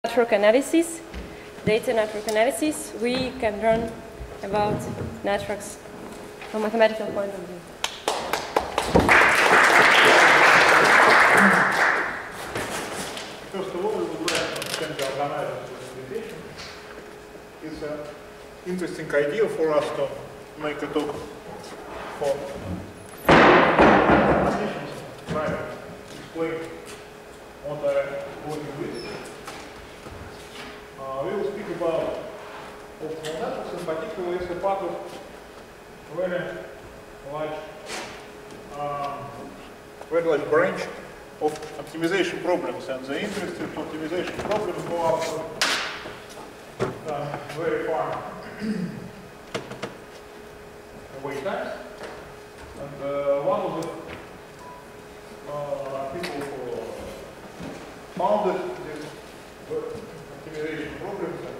network analysis, data network analysis, we can learn about networks from a mathematical point of view. First of all, we would like to understand the organized presentation. It's an interesting idea for us to make a talk for mathematicians, try to explain what I'm working with. We will speak about optimal networks, in particular as a part of very large branch of optimization problems, and the interest in optimization problems go up very far away times. And one of the people who founded this optimization problems and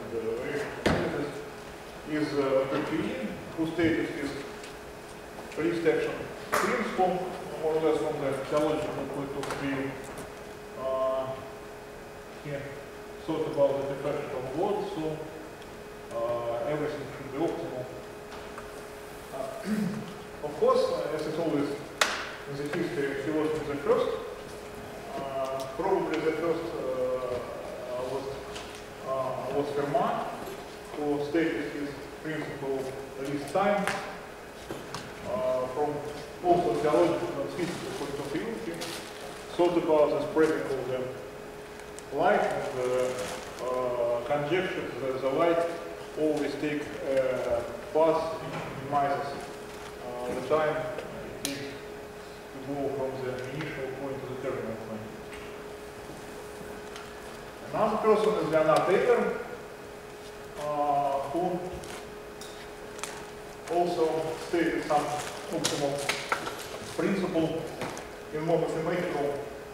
is Pertuis, who stated his least action principle, more or less from the theological point of view. He thought about the perfection of God, so everything should be optimal. Of course, as it's always in the history of philosophy, the first, probably the first was Fermat, who stated his principle least time from also theological and physical point of view. He thought about the spreading of the light and conjectured that the light always takes path minimizes the time it takes to go from the initial point to the terminal point. Another person is Leonard Taylor, who also stated some optimal principle in more mathematical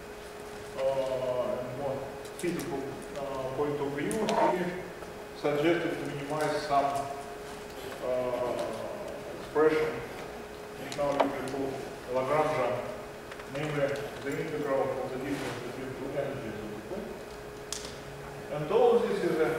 and more physical point of view. He suggested to minimize some expression which now we call Lagrangian, namely the integral of the difference between two energies of the point. And all of this is a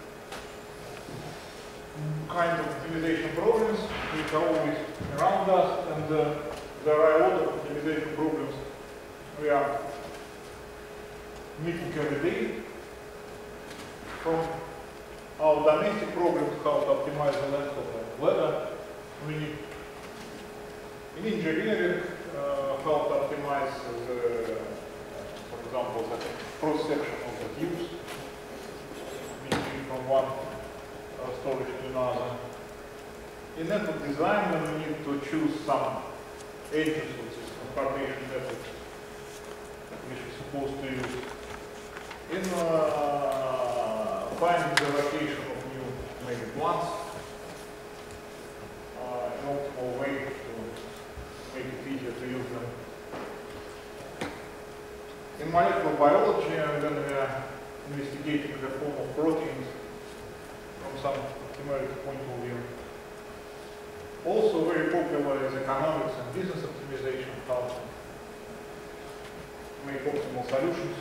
kind of optimization problems which are always around us, and there are a lot of optimization problems we are meeting every day, from our domestic problems, how to optimize the length of the ladder. We need in engineering how to optimize the, for example, the cross section of the tubes between from one storage to another. In network design, we need to choose some edges of this conformation method which is supposed to use. In finding the location of new maybe plants, an optimal way to make it easier to use them. In molecular biology, when we are investigating the form of proteins from some numerical point of view. Also very popular is economics and business optimization, how to make optimal solutions,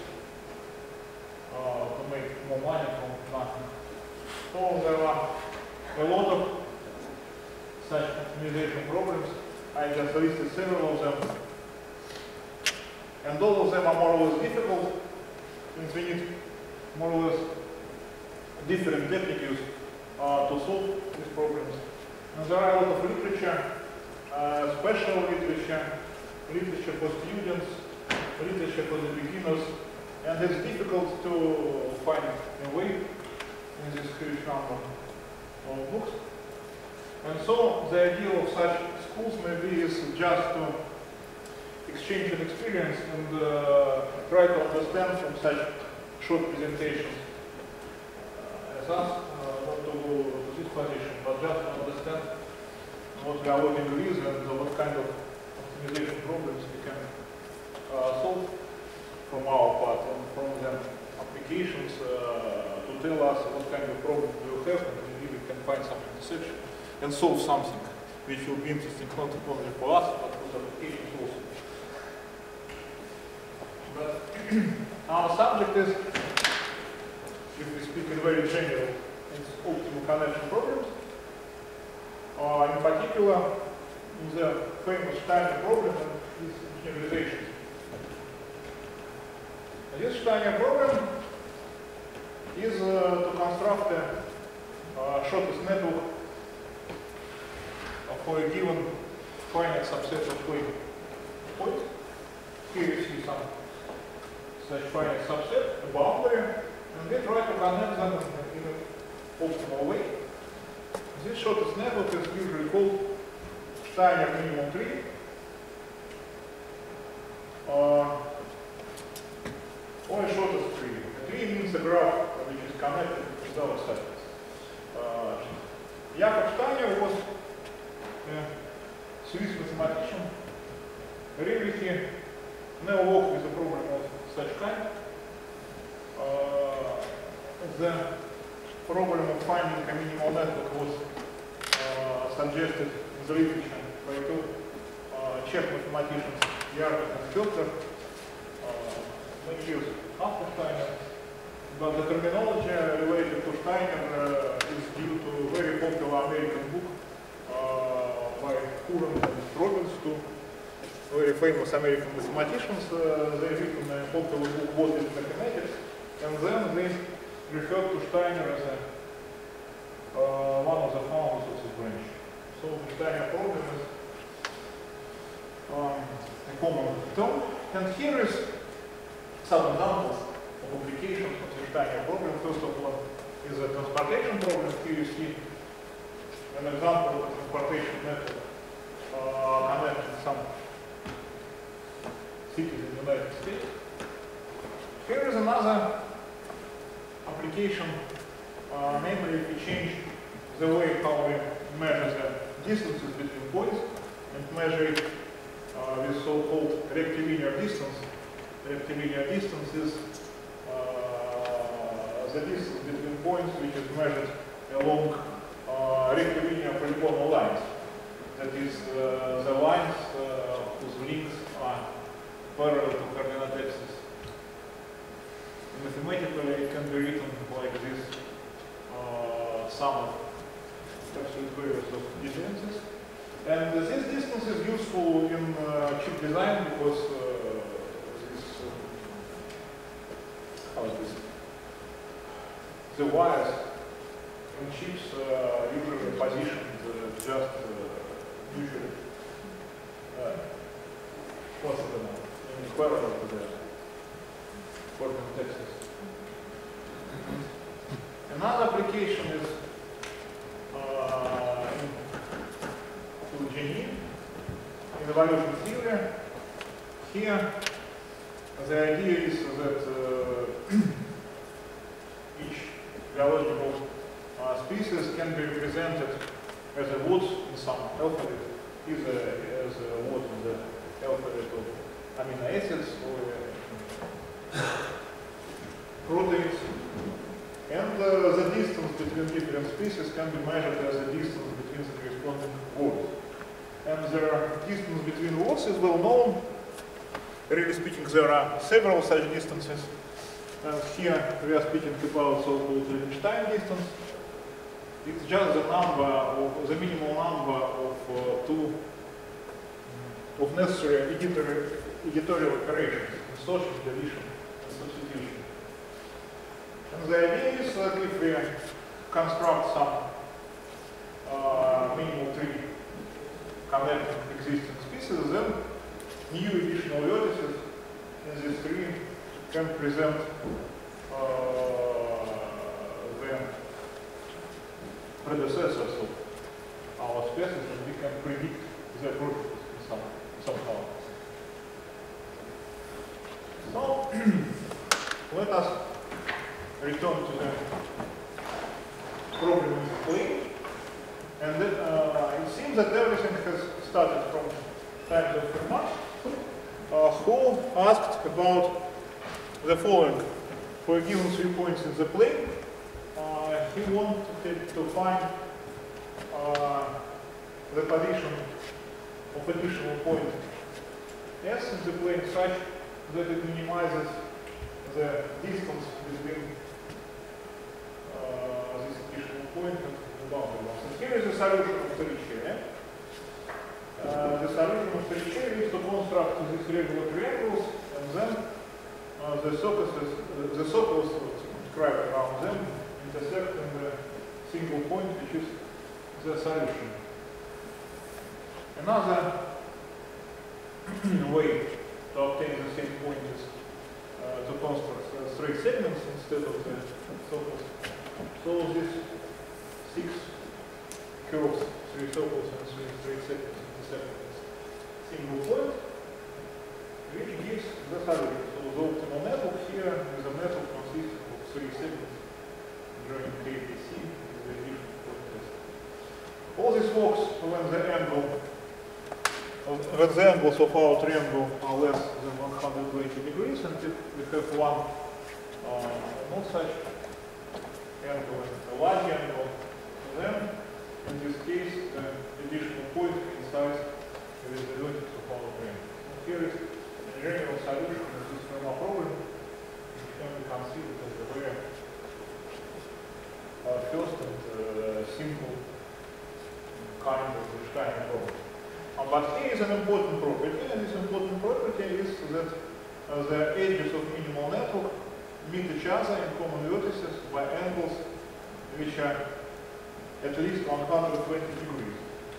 to make more money from nothing. So there are a lot of such optimization problems. I just listed several of them. And all of them are more or less difficult, since we need more or less different techniques to solve these problems. And there are a lot of literature, special literature, literature for students, literature for the beginners, and it's difficult to find a way in this huge number of books. And so the idea of such schools maybe is just to exchange an experience and try to understand from such short presentations as us, not to go to this position, but just to understand what we are working with and what kind of optimization problems we can solve from our part, and from them applications to tell us what kind of problem we will have, and maybe we can find some intersection and solve something which will be interesting not only for us, but for the applications also. But our subject is if we speak in very general, it's optimal connection problems. In particular, in the famous Steiner problem and its generalizations. This Steiner problem is to construct a shortest network for a given finite subset of plane points. Here you see some such finite subset, a boundary, and we try to connect them in an optimal way. This shortest network is usually called Steiner minimum tree. Or a shortest tree. A tree means a graph which is connected without sides. Jakob Steiner was a Swiss mathematician. Really, he never worked with a problem of such kind. The problem of finding a minimal network was suggested in the literature by two Czech mathematicians, Jarkov and Filter, many years after Steiner. But the terminology related to Steiner is due to a very popular American book by Courant and Robbins, two very famous American mathematicians. They written a popular book, What is Mathematics, and then they referred to Steiner as one of the founders of this branch. So the Steiner problem is a common term. And here is some examples of applications of the Steiner problem. First of all is a transportation problem. Here you see an example of a transportation method connecting some cities in the United States. Here is another application, namely if we change the way how we measure the distances between points and measure it with so-called rectilinear distance. Rectilinear distance is the distance between points which is measured along rectilinear polygonal lines. That is, the lines whose links are parallel to coordinate axis. Mathematically, it can be written like this: sum of absolute values of distances. And this distance is useful in chip design because the wires in chips usually positioned just usually possible in parallel to the coordinate axis. Another application is in Gini, in evolution theory. Here, the idea is that each biological species can be represented as a word in some alphabet, either as a word in the alphabet of amino acids or proteins. And the distance between different species can be measured as the distance between the corresponding words. And the distance between words is well known. Really speaking, there are several such distances. And here we are speaking about so-called Levenshtein distance. It's just the number of the minimal number of necessary editorial operations: insertion, deletion, and substitution. And the idea is that if we construct some minimal tree connecting existing species, then new additional vertices in this tree can present the predecessors of our species, and we can predict their properties somehow. So let us return to the problem in the plane. And then, it seems that everything has started from times of Fermat, who asked about the following. For a given 3 points in the plane, he wanted to find the position of additional point S in the plane such that it minimizes the distance between here is the solution of Torricelli. The solution of Torricelli is to construct these regular triangles, and then the circles described around them intersect in the single point, which is the solution. Another way to obtain the same point is to construct straight segments instead of the circles. So these 6 curves, 3 circles and 3 straight segments intersect in this single point, which gives the solution. So the optimal network here is a network consisting of 3 segments joining ABC with the different point test. All this works when the angles of our triangle are less than 120 degrees, and if we have one not such angle and a large angle, then in this case the additional point coincides with the vertex of our triangle. And here is a general solution of this Fermat problem, which can be considered as a very first and simple kind of Einstein problem. But here is an important property, and this important property is that the edges of minimal network meet each other in common vertices by angles which are at least 120 degrees.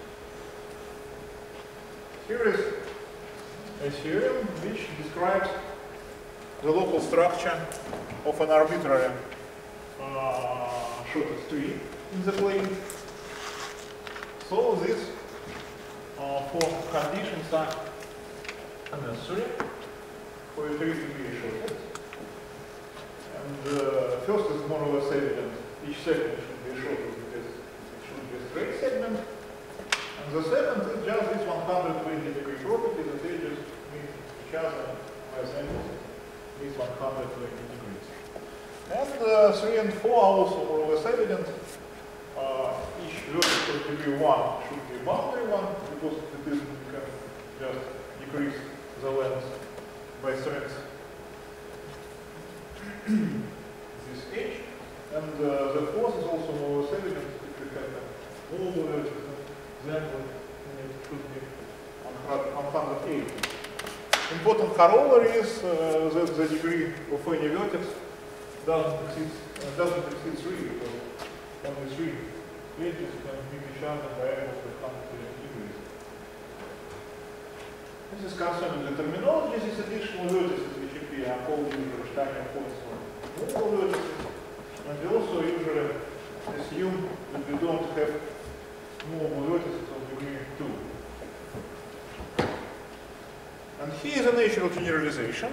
Here is a theorem which describes the local structure of an arbitrary shortest tree in the plane. So these four conditions are necessary for a tree to be shorted. And first is more or less evident. Each segment should be shorted because it should be a straight segment. And the second is just this 120 degree property that edges meet each other as angles is 120 degrees. And 3 and 4 are also more or less evident. Each vertex of degree 1 should be a boundary one, because if it isn't, you can just decrease the length by strength this edge. And the fourth is also more or less evident. If we have all the vertices, then it should be 180. Important corollary is that the degree of any vertex doesn't exceed 3, because only 3 edges can meet each other by angles of 120 degrees. This is concerning the terminology. These additional vertices which appear are called usually Steiner points for movable vertices, and we also usually assume that we don't have movable vertices of degree 2. And here is a natural generalization.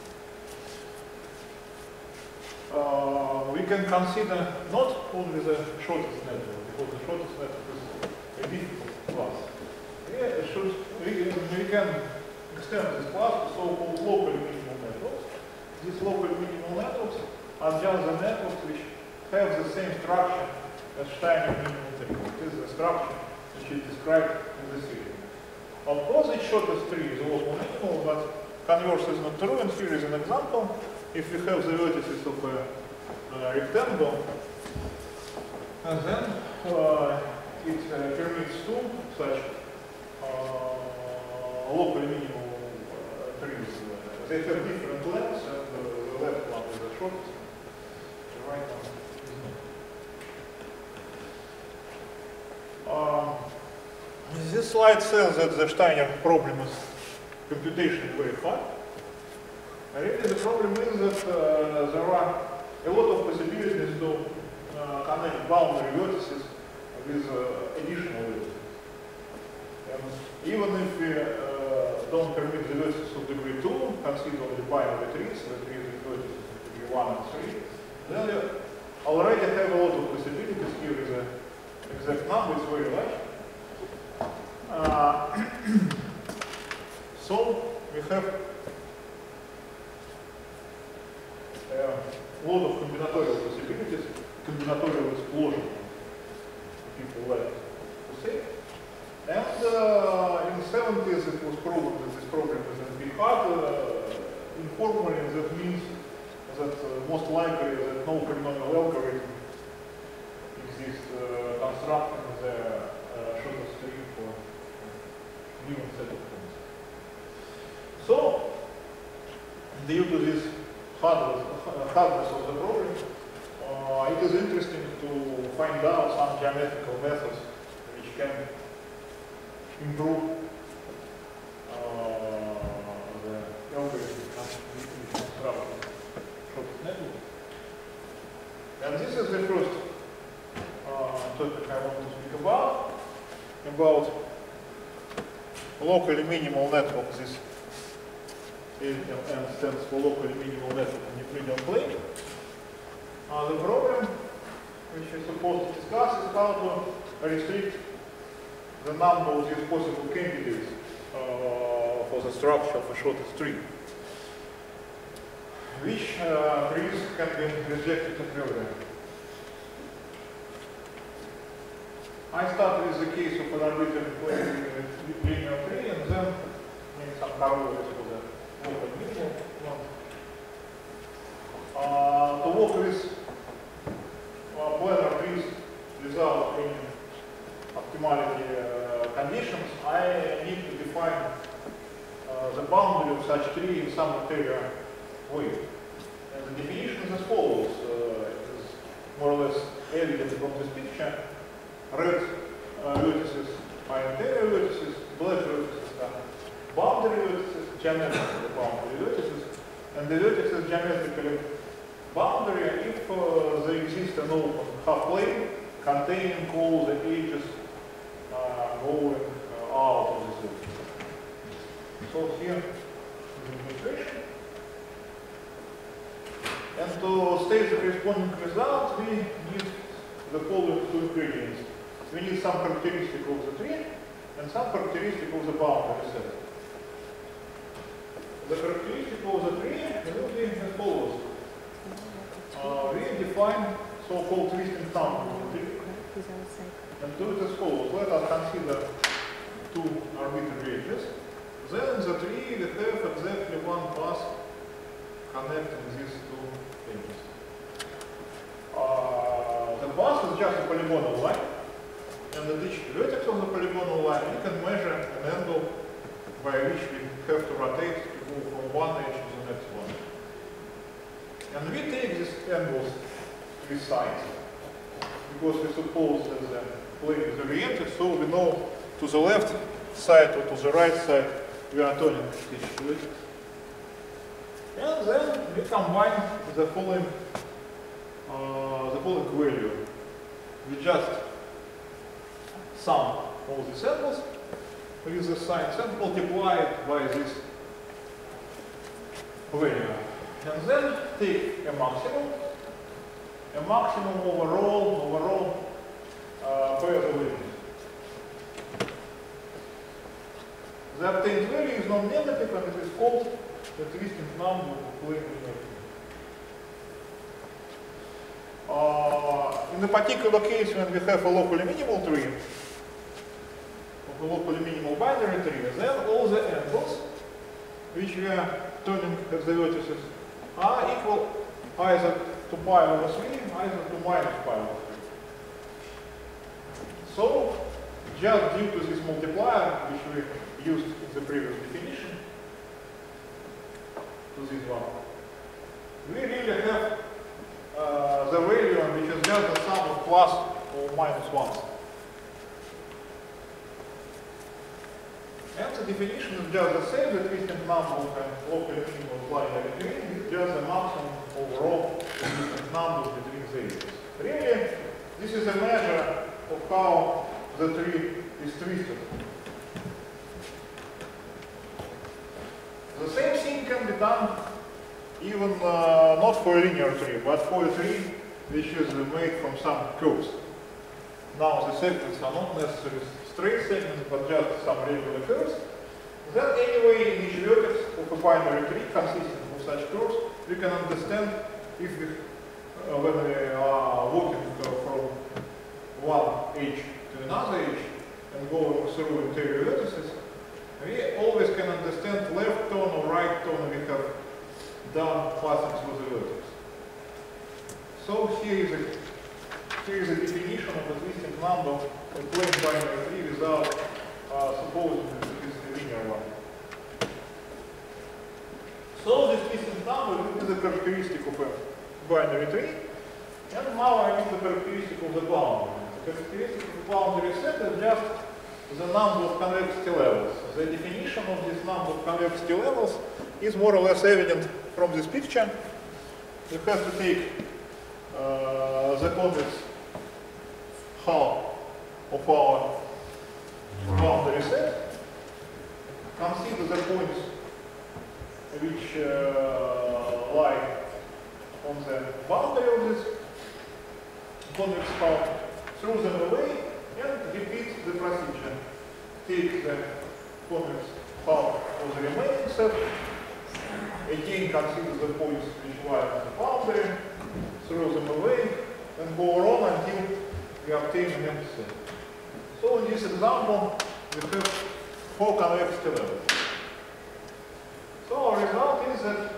We can consider not only the shortest network, because the shortest network is a difficult class. We can extend this class to so-called local minimal networks. These local minimal networks are just the networks which have the same structure as Steiner minimal tree. It is the structure which is described in the theory. Of course, each shortest tree is a local minimal, but converse is not true, and here is an example. If we have the vertices of a rectangle, and then it permits two such local minimal trees. They have different lengths, and the left one is the shortest, the right one is not. This slide says that the Steiner problem is computationally very hard. Really, the problem is that there are a lot of possibilities to connect boundary vertices with additional vertices. And even if we don't permit the vertices of degree 2, consider only binary trees, the trees with vertices of degree 1 and 3, then you already have a lot of possibilities. Here is the exact number, it's very large. So we have a lot of combinatorial possibilities, combinatorial explosion, people like to say. And in the 70s it was proven that this problem is NP hard. Informally, that means that most likely that no polynomial algorithm exists constructing the hardness of the problem, it is interesting to find out some geometrical methods which can improve the algorithm construction shortest network. And this is the first topic I want to speak about locally minimal network. This LMN stands for locally minimal network on Euclidean plane. The problem which we're supposed to discuss is how to restrict the number of these possible candidates for the structure of a shortest tree. Which trees can be rejected a priori. I start with the case of an arbitrary plane linear tree and then make some corollaries for the local minimal one. To work with planar trees without any optimality conditions, I need to define the boundary of such tree in some material way. And the definition is as follows. It is more or less evident from this picture. Red vertices are interior vertices, black vertices are boundary vertices, geometrically boundary vertices, and the vertex is geometrically boundary if there exists an open half plane containing all the edges going out of this vertex. So here is the illustration. And to state the corresponding result, we need the following two ingredients. We need some characteristic of the tree and some characteristic of the boundary set. The characteristic of the tree will be as follows. We define so-called twisting number of the tree. And do it as follows. Let us consider two arbitrary edges. Then in the tree we have exactly one path connecting these two edges. The path is just a polygonal line, and at each vertex of the polygonal line we can measure an angle by which we have to rotate to go from one edge to the next one. And we take these angles with sides, because we suppose that the plane is oriented, so we know to the left side or to the right side we are turning each vertex. And then we combine the following value. We just sum all these angles with the signs and multiply it by this value. And then take a maximum overall pair of values. The obtained value is non-negative and it is called the twisting number of plane linear tree. In the particular case when we have a locally minimal tree, a locally minimal binary tree, then all the angles which we are turning at the vertices are equal either to pi over 3, either to minus pi over 3. So, just due to this multiplier which we used in the previous definition, to this one, we really have the value which is just the sum of plus or minus 1. And the definition is just the same, the twisting number of locally minimal binary tree is just the maximum overall twisting number between the edges. Really, this is a measure of how the tree is twisted. The same thing can be done even not for a linear tree, but for a tree which is made from some curves. Now the segments are not necessarily straight segments, but just some regular curves. Then anyway, in each vertex of a binary tree consisting of such curves, we can understand if we, when we are walking from one edge to another edge and going through interior vertices, we always can understand left turn or right turn we have done passing through the vertex. So here is a definition of the twisting number of a plane binary tree without supposing that it is a linear one. So this twisting number is a characteristic of a binary tree. And now I need the characteristic of the boundary. The characteristic of the boundary set is just the number of convexity levels. The definition of this number of convexity levels is more or less evident from this picture. You have to take the convex half of our boundary set, consider the points which lie on the boundary of this convex half, throw them away, and repeat the procedure. Take the convex half of the remaining set, again consider the points which lie on the boundary, throw them away, and go on until we obtain an empty set. So in this example, we have 4 convexity levels. So our result is that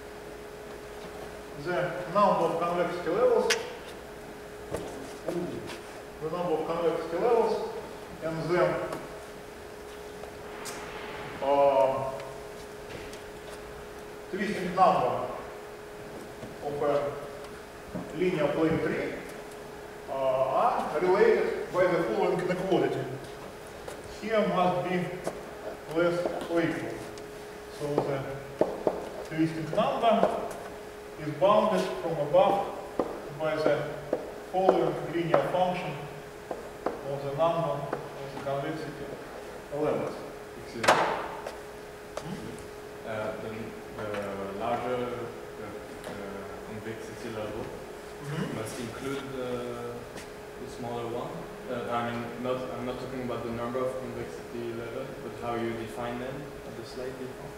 the number of convexity levels, and then twisting number of a linear plane tree are related by the following inequality. Here must be less or equal. So the twisting number is bounded from above by the following linear function of the number of the convexity levels. Excuse me. The larger convexity level must include the smaller one. I mean, I'm not talking about the number of convexity levels, but how you define them at the slide before.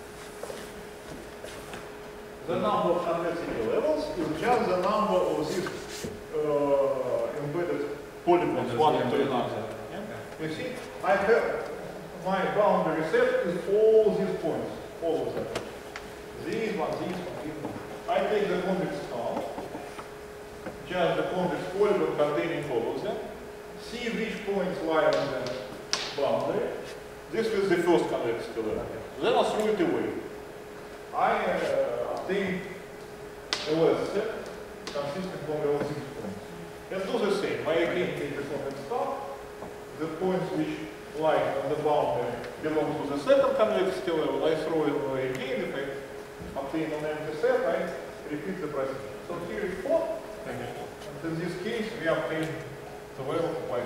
The number of convexity levels is just the number of these embedded polygons, one into another. Yeah? You see, I have my boundary set is all these points, all of them. These one. I take the convex half, just the convex polygon containing all of them, see which points lie on the boundary. This is the first convexity level. Then I throw it away. I obtain a less set consisting of all these points. And do the same. I again take the convex half. The points which lie on the boundary belong to the second convexity level. I throw it away again. If I obtain an empty set, I repeat the procedure. So here is 4. And in this case, we obtain the level by 3.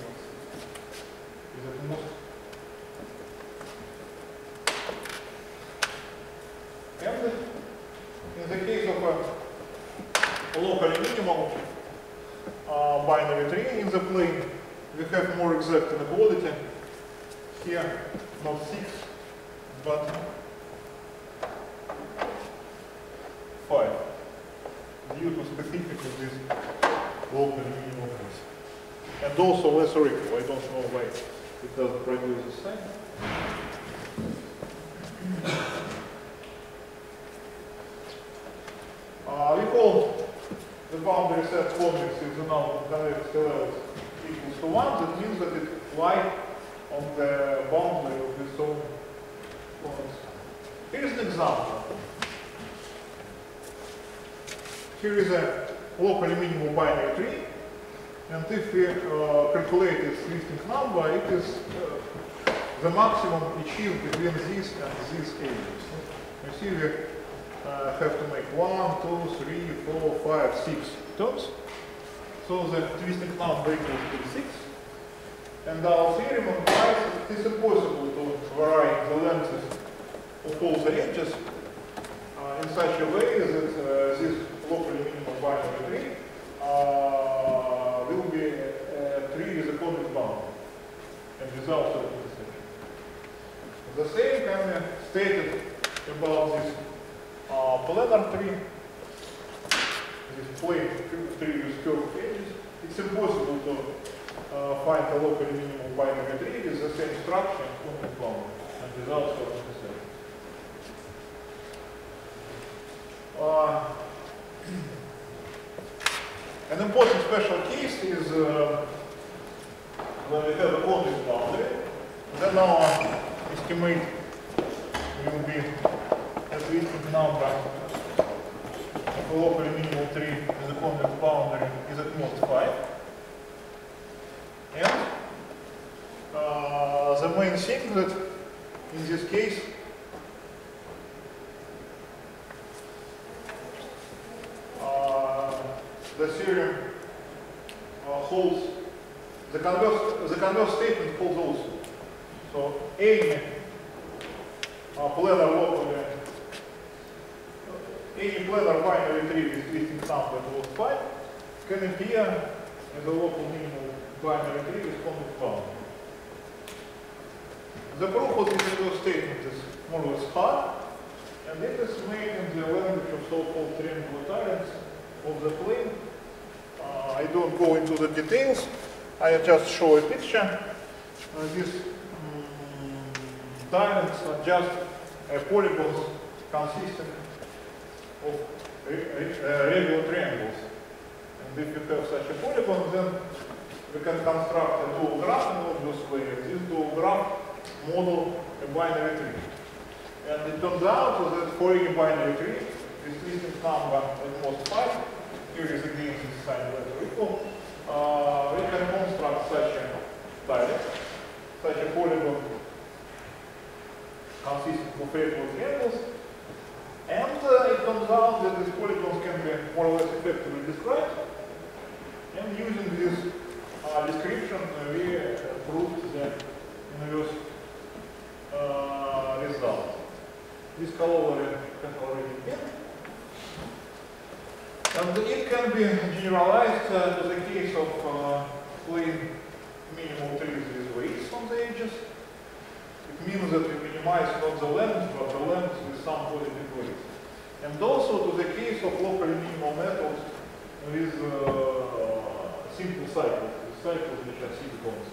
Is it most? And in the case of a locally minimal binary tree in the plane, we have more exact inequality. Here, not 6, but 5. Due to specifics of this locally minimal case. And also less or equal. I don't know why it doesn't produce the same. We call the boundary set convex if the number of convexity levels equals to 1. That means that it lies on the boundary of this own convex. Here is an example. Here is a locally minimal binary tree, and if we calculate its twisting number, it is the maximum achieved between these and these edges. You see, we have to make 1, 2, 3, 4, 5, 6 terms. So the twisting number equals to 6. And our theorem implies that it is impossible to vary the lengths of all the edges in such a way that this locally minimal binary tree will be a tree with a convex boundary and without certain intersection. The same can be stated about this planar tree, this plane tree with curved edges. It's impossible to find a locally minimal binary tree with the same structure and convex boundary and without certain intersection. An important special case is when we have a convex boundary, then our estimate will be at least the number of a locally minimal tree with a convex boundary is at most 5. And the main thing that in this case the theorem holds, the converse statement holds also. So any planar locally, any planar binary tree with listing number at log 5 can appear as a local minimal binary tree with convex boundary. The proof of this converse statement is more or less hard, and it is made in the language of so-called triangular tyrants of the plane. I don't go into the details, I just show a picture. These tyrants are just polygons consisting of regular triangles. And if you have such a polygon, then we can construct a dual graph in obvious way. This dual graph model a binary tree. And it turns out that for any binary tree, this listing number at most 5, here is again this sign letter equal, we can construct such a direct, such a polygon consisting of regular triangles. And it turns out that these polygons can be more or less effectively described. And using this description, we proved the inverse result. This corollary has already been. And it can be generalized to the case of plane minimal trees with weights on the edges. It means that we minimize not the length, but the length with some positive weights. And also to the case of locally minimal methods with simple cycles, which are seed-bonds.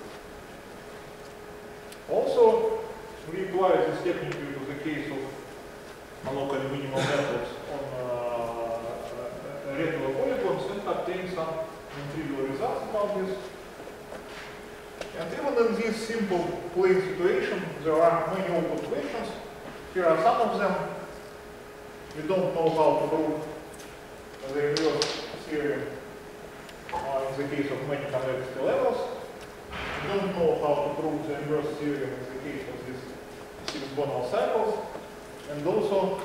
Also, we apply this technique to the case of locally minimal methods on regular polygons and obtain some trivial results about this. And even in this simple plane situation, there are many open questions. Here are some of them. We don't know how to prove the inverse theorem in the case of many convexity levels. We don't know how to prove the inverse theorem in the case of these six-bonal cycles. And also,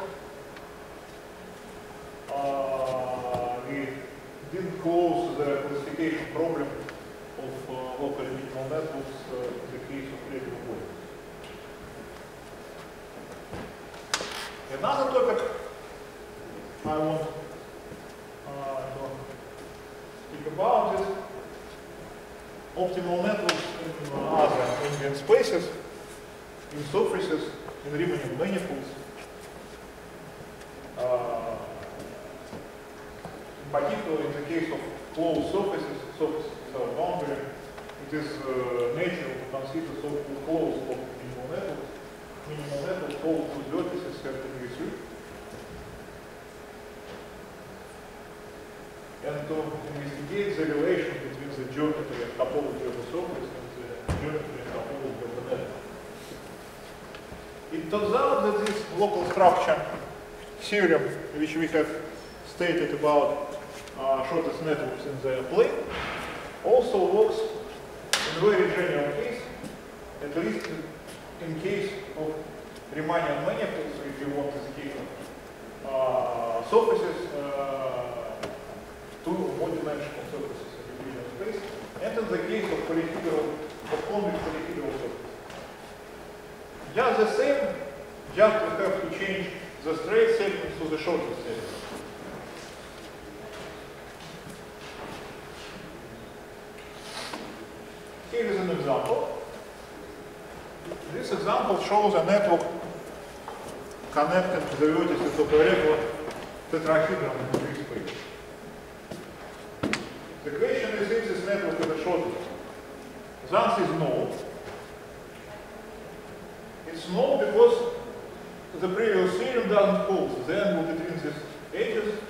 we didn't close the classification problem of local minimal networks in the case of regular polygons. Another topic I want to speak about is optimal networks in other ambient spaces, in surfaces, in Riemannian manifolds. In particular, in the case of closed surfaces, surfaces without boundary, it is natural to consider so-called closed minimal networks. Minimal networks all whose vertices have degree 3. And to investigate the relation between the geometry and topology of the surface and the geometry and topology of the network. It turns out that this local structure theorem, which we have stated about shortest networks in the plane, also works in a very general case, at least in case of Riemannian manifolds, if you want the case of surfaces, two one-dimensional surfaces in Euclidean space, and in the case of polyhedral, of convex polyhedral surfaces. Just the same, just we have to change the straight segments to the shortest segments. Here is an example. This example shows a network connected to the vertices of a regular tetrahedron in free space. The question is if this network is the shortest. The answer is no. It's no because the previous theorem doesn't hold. The angle between these edges